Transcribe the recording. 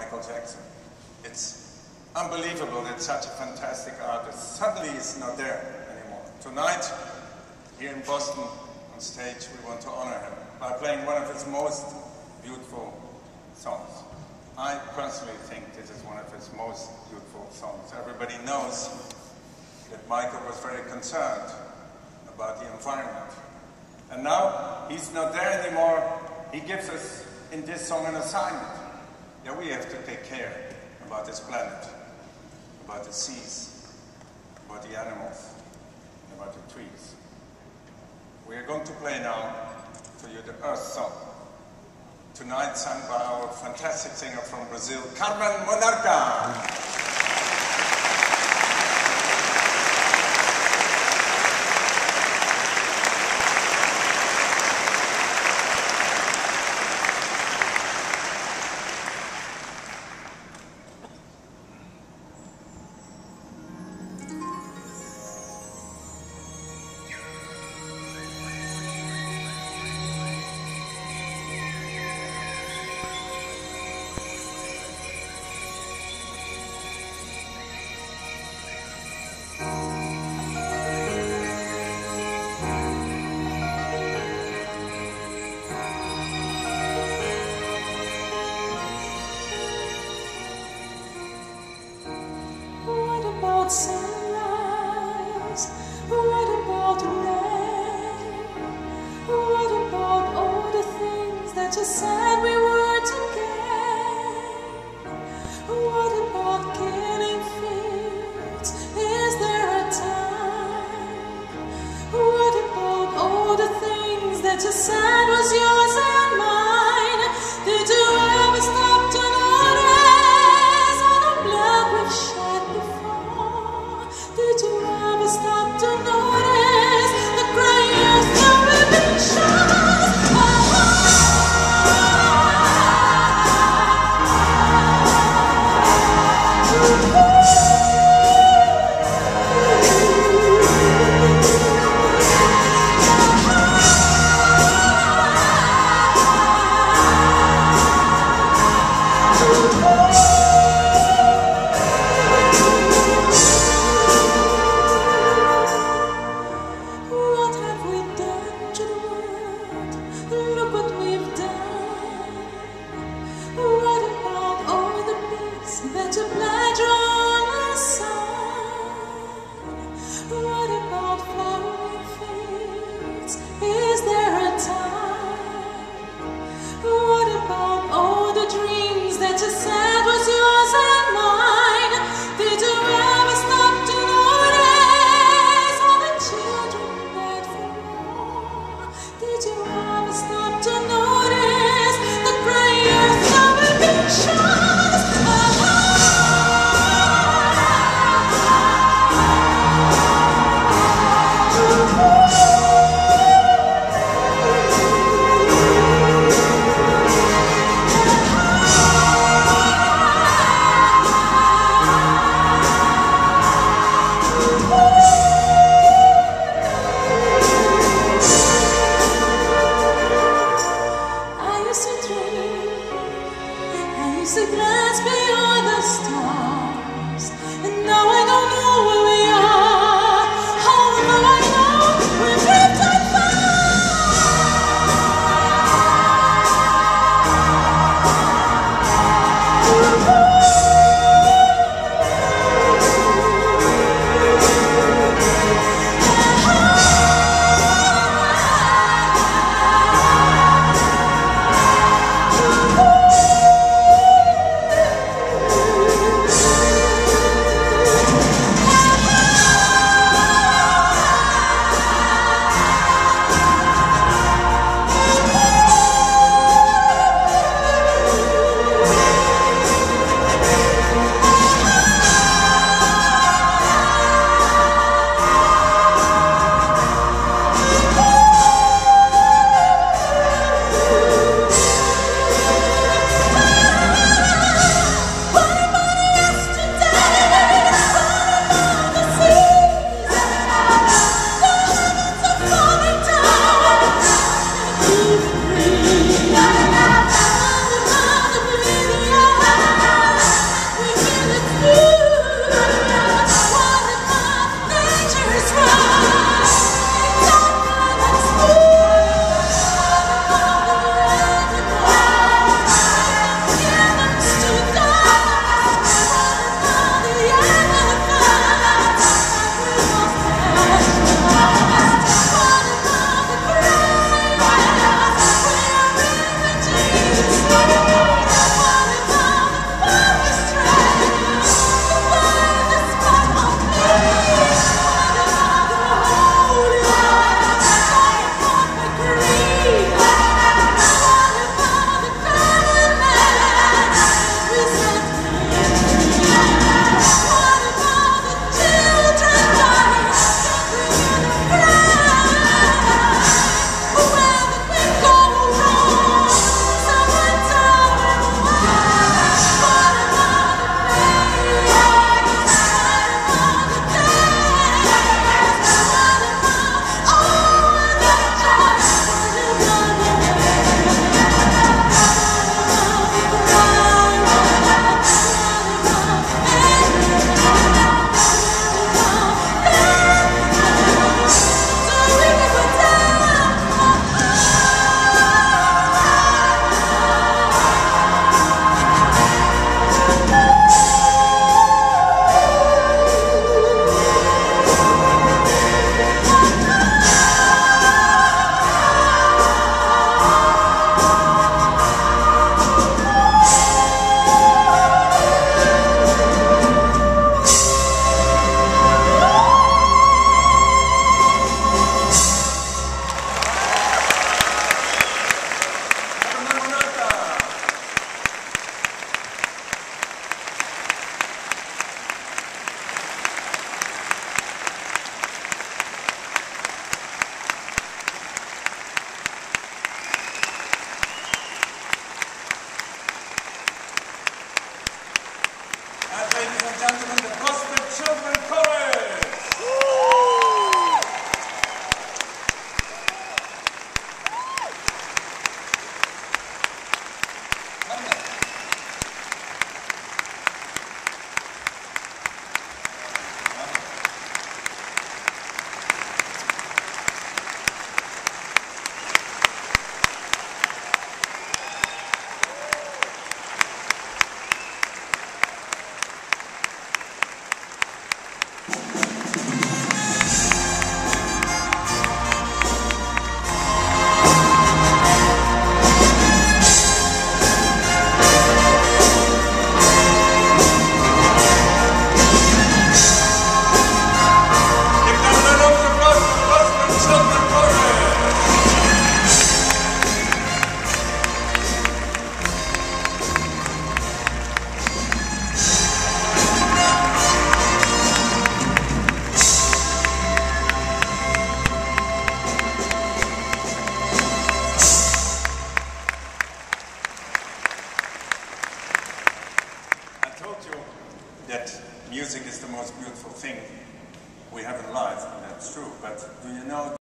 Michael Jackson. It's unbelievable that such a fantastic artist suddenly is not there anymore. Tonight, here in Boston, on stage, we want to honor him by playing one of his most beautiful songs. I personally think this is one of his most beautiful songs. Everybody knows that Michael was very concerned about the environment. And now he's not there anymore. He gives us in this song an assignment. Yeah, we have to take care about this planet, about the seas, about the animals, and about the trees. We are going to play now for you the Earth song. Tonight sung by our fantastic singer from Brazil, Carmen Monarcha. Sunrise, what about rain? What about all the things that you said we were to gain? What about killing fields? Is there a time? What about all the things that you said was yours and mine? Did you ever stop to notice all the blood we've shed before? Did you ever stop to notice the gray earth that we've been shown? that music is the most beautiful thing we have in life, and that's true. But do you know